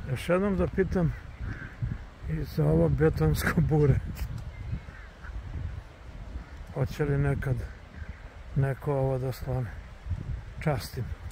Još jednom da pitam i za ovo betonsko bure. Hoće li nekad neko ovo da slone? Častim.